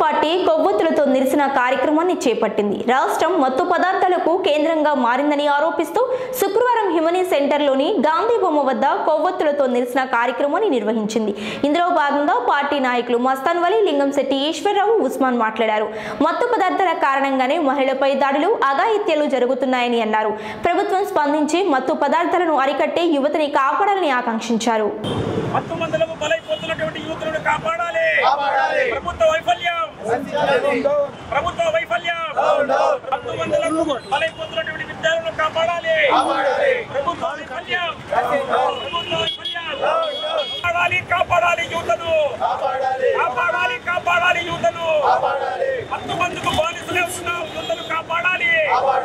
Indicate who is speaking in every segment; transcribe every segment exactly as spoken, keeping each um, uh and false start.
Speaker 1: Party కొవ్వొత్తులతో నిరసన కార్యక్రమాన్ని చేపట్టింది. రాష్ట్రం మత్తు పదార్థాలకు కేంద్రంగా మారిందని ఆరోపిస్తూ శుక్రవారం హిమనీ సెంటర్లోని గాంధీ బొమ్మ వద్ద కొవ్వొత్తులతో నిరసన కార్యక్రమాన్ని నిర్వహించింది. ఇందులో భాగంగా పార్టీ నాయకులు మస్తాన్ వలి, లింగంశెట్టి ఈశ్వరరావు, ఉస్మాన్ మాట్లాడారు. మత్తు పదార్థాల కారణంగానే మహిళలపై దాడులు, అఘాయిత్యాలు జరుగుతున్నాయని అన్నారు. ప్రభుత్వం స్పందించి మత్తు పదార్థాలను అరికట్టే యువతని కాపాడాలని ఆకాంక్షించారు.
Speaker 2: మత్తు మందులకు బలైపోతున్నటువంటి యువతులను కాపాడాలి. ప్రభుత్వ వైఫల్యం ప్రభుత్వ వైఫల్యం మత్తు మందులకు బలైపోతున్నటువంటి విద్యార్థులను కాపాడాలి. ప్రభుత్వ వైఫల్యం ప్రభుత్వ వైఫల్యం కాపాడాలి కాపాడాలి యువతను కాపాడాలి కాపాడాలి యువతను మత్తు మందుకు బానిసలే ఉన్న యువతను కాపాడాలి.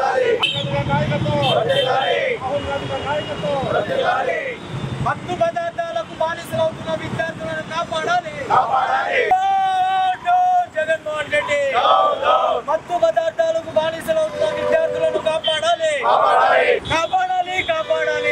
Speaker 3: మత్తు పదార్థాలకు బానిసలవుతున్న విద్యార్థులను కాపాడాలి. జగన్మోహన్ రెడ్డి మత్తు పదార్థాలకు బానిసలవుతున్న విద్యార్థులను కాపాడాలి కాపాడాలి కాపాడాలి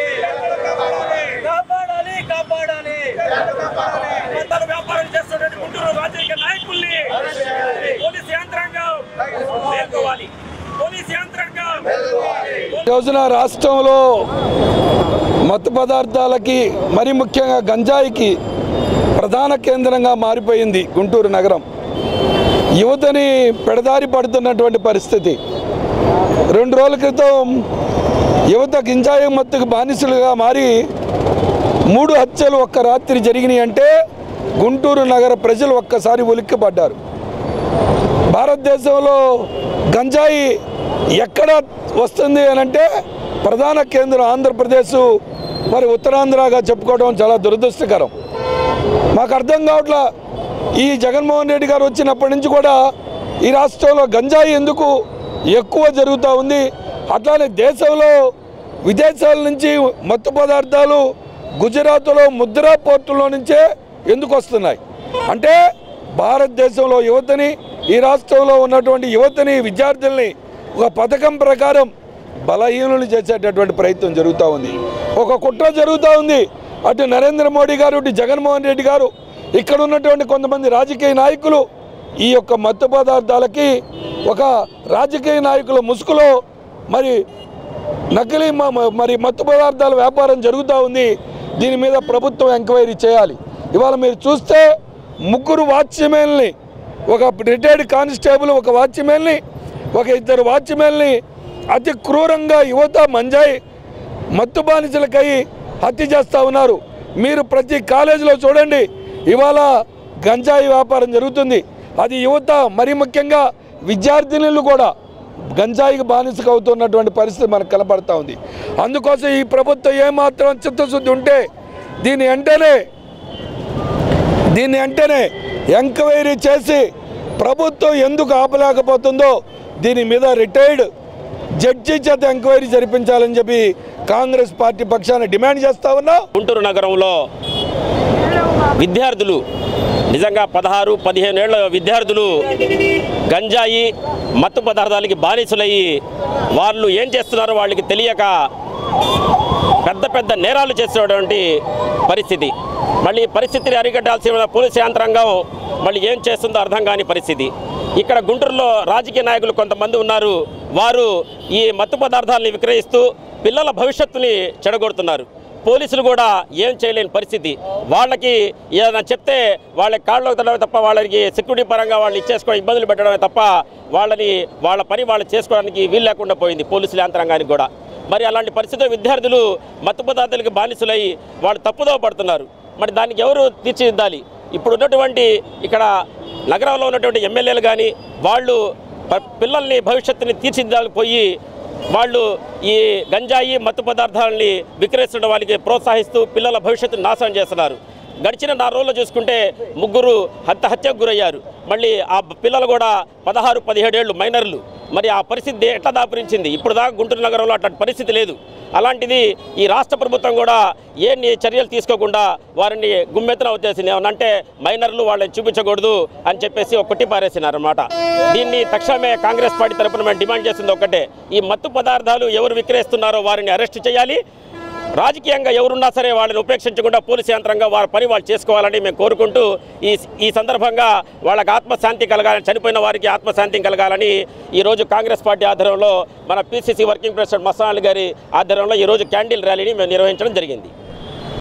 Speaker 3: కాపాడాలి కాపాడాలి
Speaker 2: మద్దాలు వ్యాపారం చేస్తున్నటువంటి గుంటూరు రాజకీయ నాయకుల్ని పోలీసు యంత్రాంగం మేల్కోవాలి. పోలీసు యంత్రాంగం
Speaker 4: రోజున రాష్ట్రంలో మత్తు పదార్థాలకి, మరి ముఖ్యంగా గంజాయికి ప్రధాన కేంద్రంగా మారిపోయింది గుంటూరు నగరం. యువతని పెడదారి పడుతున్నటువంటి పరిస్థితి. రెండు రోజుల క్రితం యువత గంజాయి మత్తుకు బానిసలుగా మారి మూడు హత్యలు ఒక్క రాత్రి జరిగినాయి అంటే గుంటూరు నగర ప్రజలు ఒక్కసారి ఉలిక్కిపడ్డారు. భారతదేశంలో గంజాయి ఎక్కడ వస్తుంది అని అంటే ప్రధాన కేంద్రం ఆంధ్రప్రదేశ్, మరి ఉత్తరాంధ్రగా చెప్పుకోవడం చాలా దురదృష్టకరం. మాకు అర్థం కావట్లా, ఈ జగన్మోహన్ రెడ్డి గారు వచ్చినప్పటి నుంచి కూడా ఈ రాష్ట్రంలో గంజాయి ఎందుకు ఎక్కువ జరుగుతూ ఉంది, అట్లానే దేశంలో విదేశాల నుంచి మత్తు పదార్థాలు గుజరాత్లో ముద్రా పోర్టులో నుంచే ఎందుకు వస్తున్నాయి అంటే భారతదేశంలో యువతని, ఈ రాష్ట్రంలో ఉన్నటువంటి యువతని, విద్యార్థుల్ని ఒక పథకం ప్రకారం బలహీనులు చేసేటటువంటి ప్రయత్నం జరుగుతూ ఉంది. ఒక కుట్ర జరుగుతూ ఉంది. అటు నరేంద్ర మోడీ గారు, ఇటు జగన్మోహన్ రెడ్డి గారు, ఇక్కడ ఉన్నటువంటి కొంతమంది రాజకీయ నాయకులు ఈ యొక్క మత్తు పదార్థాలకి ఒక రాజకీయ నాయకుల ముసుగులో మరి నకిలీ మరి మత్తు పదార్థాల వ్యాపారం జరుగుతూ ఉంది. దీని మీద ప్రభుత్వం ఎంక్వైరీ చేయాలి. ఇవాళ మీరు చూస్తే ముగ్గురు వాచ్మెన్ని, ఒక రిటైర్డ్ కానిస్టేబుల్, ఒక వాచ్మెన్ని, ఒక ఇద్దరు వాచ్మెన్ని అతి క్రూరంగా యువత మంజాయి మత్తు బానిసలకై హత్య చేస్తూ ఉన్నారు. మీరు ప్రతి కాలేజీలో చూడండి, ఇవాళ గంజాయి వ్యాపారం జరుగుతుంది. అది యువత, మరి ముఖ్యంగా విద్యార్థినులు కూడా గంజాయికి బానిసకు అవుతున్నటువంటి పరిస్థితి మనకు కనపడతా ఉంది. అందుకోసం ఈ ప్రభుత్వం ఏమాత్రం చిత్తశుద్ధి ఉంటే దీన్ని వెంటనే దీన్ని వెంటనే ఎంక్వైరీ చేసి ప్రభుత్వం ఎందుకు ఆపలేకపోతుందో దీని మీద రిటైర్డ్ జడ్జి చేత ఎంక్వైరీ జరిపించాలని చెప్పి కాంగ్రెస్ పార్టీ పక్షాన డిమాండ్ చేస్తా ఉన్నాం.
Speaker 2: గుంటూరు నగరంలో విద్యార్థులు నిజంగా పదహారు పదిహేను ఏళ్ల విద్యార్థులు గంజాయి మత్తు పదార్థాలకి బానిసలయ్యి వాళ్ళు ఏం చేస్తున్నారో వాళ్ళకి తెలియక పెద్ద పెద్ద నేరాలు చేస్తున్నటువంటి పరిస్థితి. మళ్ళీ పరిస్థితిని అరికట్టాల్సిన పోలీసు యంత్రాంగం మళ్ళీ ఏం చేస్తుందో అర్థం కాని పరిస్థితి. ఇక్కడ గుంటూరులో రాజకీయ నాయకులు కొంతమంది ఉన్నారు. వారు ఈ మత్తు పదార్థాలని విక్రయిస్తూ పిల్లల భవిష్యత్తుని చెడగొడుతున్నారు. పోలీసులు కూడా ఏం చేయలేని పరిస్థితి. వాళ్ళకి ఏదైనా చెప్తే వాళ్ళ కాళ్ళకు తడవే తప్ప, వాళ్ళకి సెక్యూరిటీ పరంగా వాళ్ళు ఇచ్చేసుకోవడం ఇబ్బందులు పెట్టడమే తప్ప వాళ్ళని వాళ్ళ పని వాళ్ళు చేసుకోవడానికి వీలు లేకుండా పోయింది పోలీసుల యంత్రాంగానికి కూడా. మరి అలాంటి పరిస్థితుల్లో విద్యార్థులు మత్తు పదార్థాలకి బానిసలై వాళ్ళు తప్పుదోవ పడుతున్నారు. మరి దానికి ఎవరు తీర్చిదిద్దాలి? ఇప్పుడు ఉన్నటువంటి ఇక్కడ నగరంలో ఉన్నటువంటి ఎమ్మెల్యేలు కానీ వాళ్ళు పిల్లల్ని భవిష్యత్తుని తీర్చిదిద్దాలి పోయి వాళ్ళు ఈ గంజాయి మత్తు పదార్థాలని విక్రయిస్తున్న వాళ్ళకి ప్రోత్సహిస్తూ పిల్లల భవిష్యత్తును నాశనం చేస్తున్నారు. గడిచిన నాలుగు రోజులు చూసుకుంటే ముగ్గురు హత్య హత్యకు గురయ్యారు. మళ్ళీ ఆ పిల్లలు కూడా పదహారు పదిహేడేళ్ళు మైనర్లు. మరి ఆ పరిస్థితి ఎట్లా దాపురించింది? ఇప్పుడు దాకా గుంటూరు నగరంలో అట్లాంటి పరిస్థితి లేదు. అలాంటిది ఈ రాష్ట్ర ప్రభుత్వం కూడా ఏ చర్యలు తీసుకోకుండా వారిని గుమ్మెత్తున వచ్చేసింది. ఏమనంటే మైనర్లు వాళ్ళని చూపించకూడదు అని చెప్పేసి ఒక కొట్టి పారేసినారు అన్నమాట. దీన్ని తక్షణమే కాంగ్రెస్ పార్టీ తరఫున మేము డిమాండ్ చేసింది ఒకటే, ఈ మత్తు పదార్థాలు ఎవరు విక్రయిస్తున్నారో వారిని అరెస్ట్ చేయాలి. రాజకీయంగా ఎవరున్నా సరే వాళ్ళని ఉపేక్షించకుండా పోలీసు యంత్రంగా వారి పని వాళ్ళు చేసుకోవాలని మేము కోరుకుంటూ ఈ ఈ సందర్భంగా వాళ్ళకి ఆత్మశాంతి కలగాలని, చనిపోయిన వారికి ఆత్మశాంతి కలగాలని ఈరోజు కాంగ్రెస్ పార్టీ ఆధ్వర్యంలో మన PCC working president Mastan Ali గారి ఆధ్వర్యంలో ఈరోజు క్యాండిల్ ర్యాలీని మేము నిర్వహించడం జరిగింది.